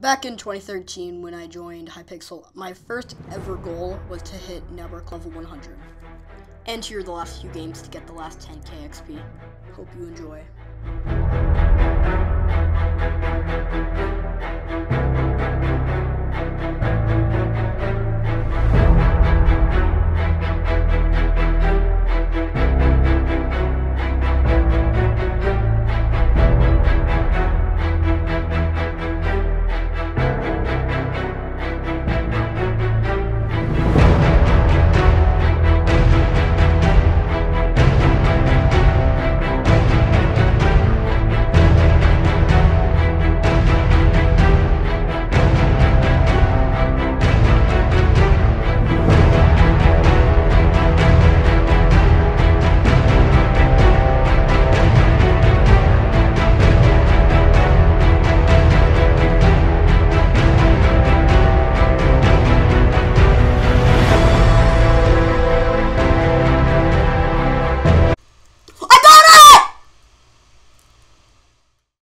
Back in 2013, when I joined Hypixel, my first ever goal was to hit network level 100. Enter the last few games to get the last 10k XP. Hope you enjoy.